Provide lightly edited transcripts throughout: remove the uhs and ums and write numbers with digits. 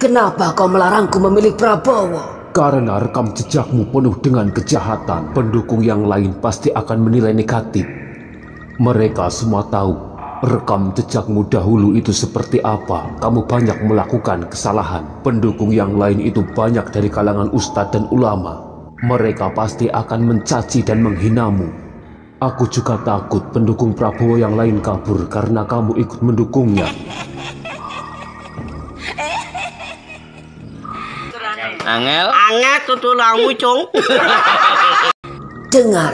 Kenapa kau melarangku memilih Prabowo? Karena rekam jejakmu penuh dengan kejahatan. Pendukung yang lain pasti akan menilai negatif. Mereka semua tahu rekam jejakmu dahulu itu seperti apa. Kamu banyak melakukan kesalahan. Pendukung yang lain itu banyak dari kalangan ustadz dan ulama. Mereka pasti akan mencaci dan menghinamu. Aku juga takut pendukung Prabowo yang lain kabur karena kamu ikut mendukungnya. Angel tutulangmu, Cung. Dengar.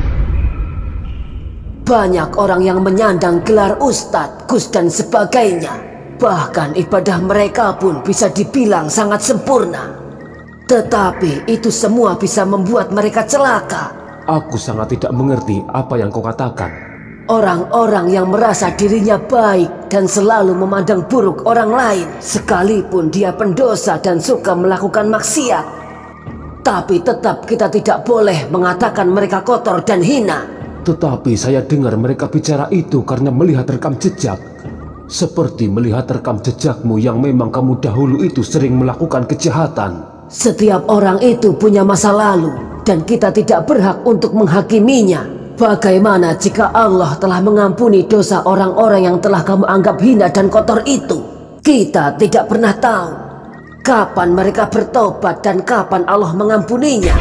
Banyak orang yang menyandang gelar ustadz, gus dan sebagainya. Bahkan ibadah mereka pun bisa dibilang sangat sempurna. Tetapi itu semua bisa membuat mereka celaka. Aku sangat tidak mengerti apa yang kau katakan. Orang-orang yang merasa dirinya baik dan selalu memandang buruk orang lain, sekalipun dia pendosa dan suka melakukan maksiat. Tapi tetap kita tidak boleh mengatakan mereka kotor dan hina. Tetapi saya dengar mereka bicara itu karena melihat rekam jejak. Seperti melihat rekam jejakmu yang memang kamu dahulu itu sering melakukan kejahatan. Setiap orang itu punya masa lalu dan kita tidak berhak untuk menghakiminya. Bagaimana jika Allah telah mengampuni dosa orang-orang yang telah kamu anggap hina dan kotor itu? Kita tidak pernah tahu kapan mereka bertobat dan kapan Allah mengampuninya.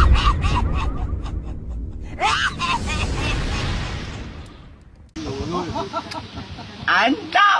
Mantap.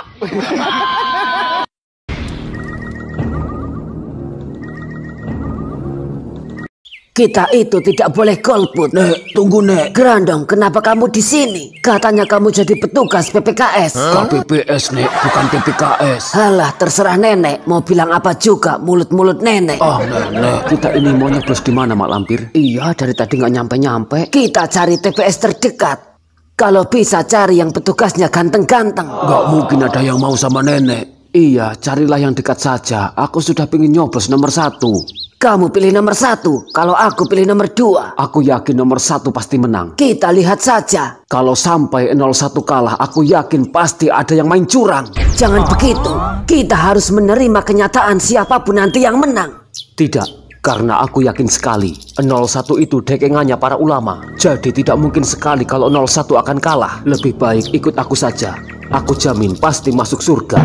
Kita itu tidak boleh golput. Nek, tunggu Nek. Grandong, kenapa kamu di sini? Katanya kamu jadi petugas PPKS. KPPS Nek, bukan PPKS. Halah, terserah nenek. Mau bilang apa juga, mulut-mulut nenek. Oh Nenek, kita ini mau nyoblos di mana Mak Lampir? Iya, dari tadi nggak nyampe-nyampe. Kita cari TPS terdekat. Kalau bisa cari yang petugasnya ganteng-ganteng. Gak mungkin ada yang mau sama Nenek. Iya, carilah yang dekat saja. Aku sudah pengen nyoblos nomor 1. Kamu pilih nomor 1, kalau aku pilih nomor 2. Aku yakin nomor 1 pasti menang. Kita lihat saja. Kalau sampai 01 kalah, aku yakin pasti ada yang main curang. Jangan begitu. Kita harus menerima kenyataan siapapun nanti yang menang. Tidak, karena aku yakin sekali 01 itu dekengannya para ulama. Jadi tidak mungkin sekali kalau 01 akan kalah. Lebih baik ikut aku saja. Aku jamin pasti masuk surga.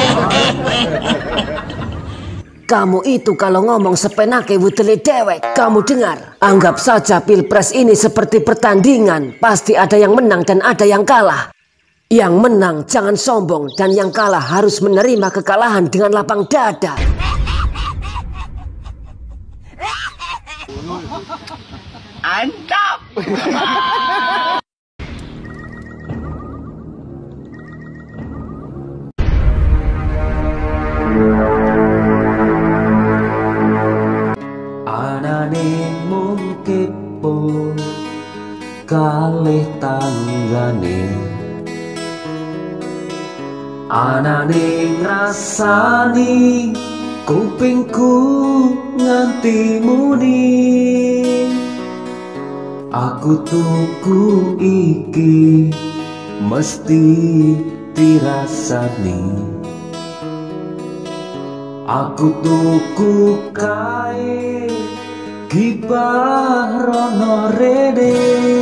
Kamu itu kalau ngomong sepenake wutele dewek. Kamu dengar? Anggap saja pilpres ini seperti pertandingan. Pasti ada yang menang dan ada yang kalah. Yang menang jangan sombong dan yang kalah harus menerima kekalahan dengan lapang dada. Mantap. Anane mung kepo kalih tanggane, anane ngrasani kupingku nganti muni. Aku tuku iki mesti dirasani. Aku tuku kae gibah rono rene.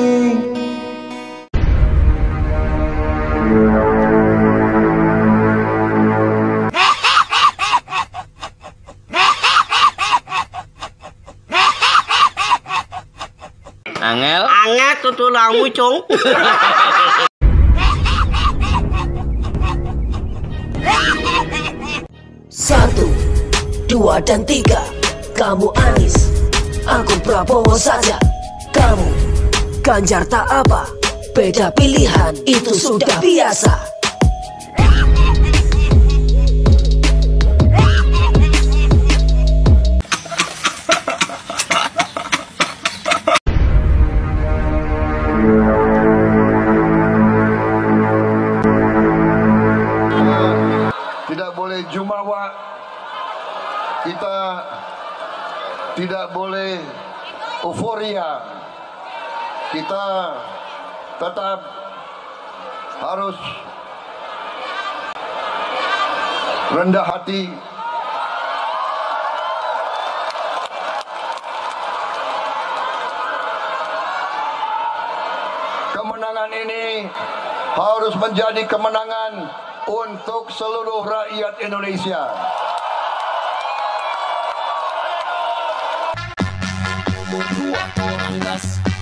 Angel tutulangmu, Cung. 1, 2, dan 3. Kamu Anies, aku Prabowo saja. Kamu Ganjar tak apa. Beda pilihan, itu sudah biasa. Tidak boleh jumawa, kita tidak boleh euforia, kita tetap harus rendah hati kemenangan ini harus menjadi kemenangan untuk seluruh rakyat Indonesia. Dua,